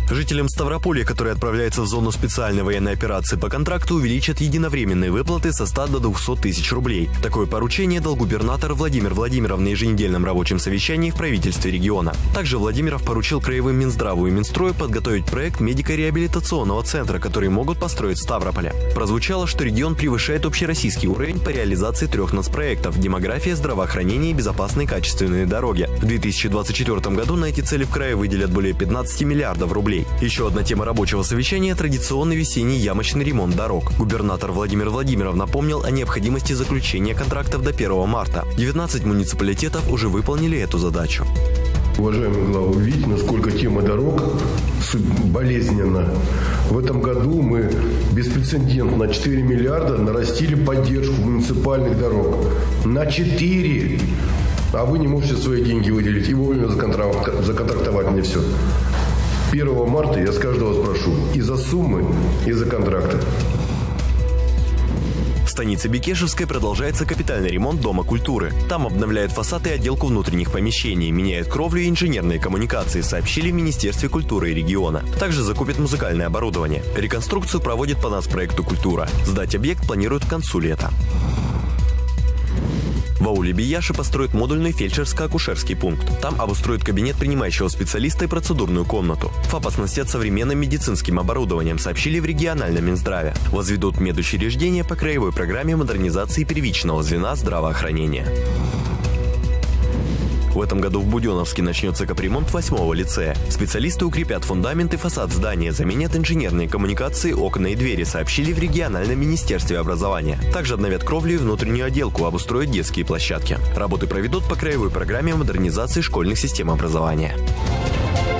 Жителям Ставрополя, которые отправляются в зону специальной военной операции по контракту, увеличат единовременные выплаты со 100 до 200 тысяч рублей. Такое поручение дал губернатор Владимир Владимиров на еженедельном рабочем совещании в правительстве региона. Также Владимиров поручил краевым Минздраву и Минстрою подготовить проект медико-реабилитационного центра, который могут построить в Ставрополе. Прозвучало, что регион превышает общероссийский уровень по реализации 3 нацпроектов: демография, здравоохранение и безопасные качественные дороги. В 2024 году на эти цели в крае выделят более 15 миллиардов рублей. Еще одна тема рабочего совещания – традиционный весенний ямочный ремонт дорог. Губернатор Владимир Владимиров напомнил о необходимости заключения контрактов до 1 марта. 19 муниципалитетов уже выполнили эту задачу. Уважаемый глава, вы видите, насколько тема дорог болезненна. В этом году мы беспрецедентно на 4 миллиарда нарастили поддержку муниципальных дорог. На 4! А вы не можете свои деньги выделить и вовремя законтрактовать мне все. 1 марта я с каждого спрошу и за суммы, и за контракты. В станице Бекешевской продолжается капитальный ремонт Дома культуры. Там обновляют фасад и отделку внутренних помещений, меняют кровлю и инженерные коммуникации, сообщили в Министерстве культуры и региона. Также закупят музыкальное оборудование. Реконструкцию проводит по нацпроекту «Культура». Сдать объект планируют к концу лета. В ауле Бияши построят модульный фельдшерско-акушерский пункт. Там обустроят кабинет принимающего специалиста и процедурную комнату. ФАП оснастят современным медицинским оборудованием, сообщили в региональном Минздраве. Возведут медучреждения по краевой программе модернизации первичного звена здравоохранения. В этом году в Буденновске начнется капремонт 8-го лицея. Специалисты укрепят фундамент и фасад здания, заменят инженерные коммуникации, окна и двери, сообщили в региональном министерстве образования. Также обновят кровлю и внутреннюю отделку, обустроят детские площадки. Работы проведут по краевой программе модернизации школьных систем образования.